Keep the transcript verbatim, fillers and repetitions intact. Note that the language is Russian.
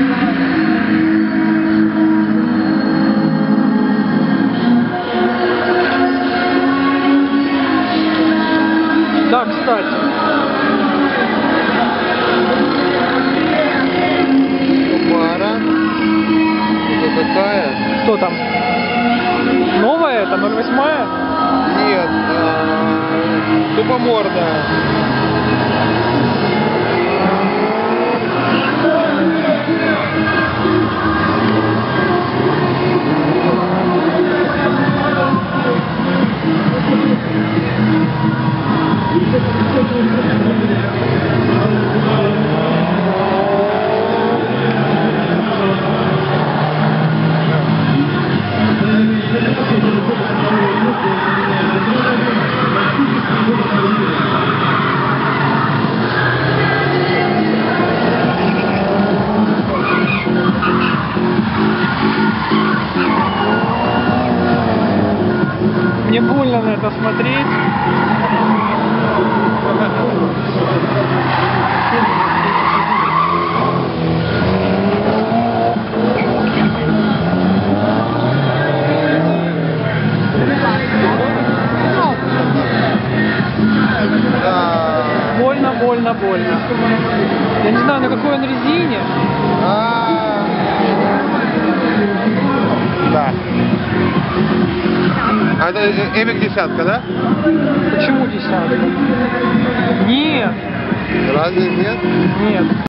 Да, кстати. Пара. Это какая? Что там? Новая? Это ноль восемь? Нет. А, тупомордая. Мне больно на это смотреть. Больно, больно, больно. Я не знаю, на какой он резине. А, да. А это Эвик десятка, да? Почему десятка? Нет. Разве нет? Нет.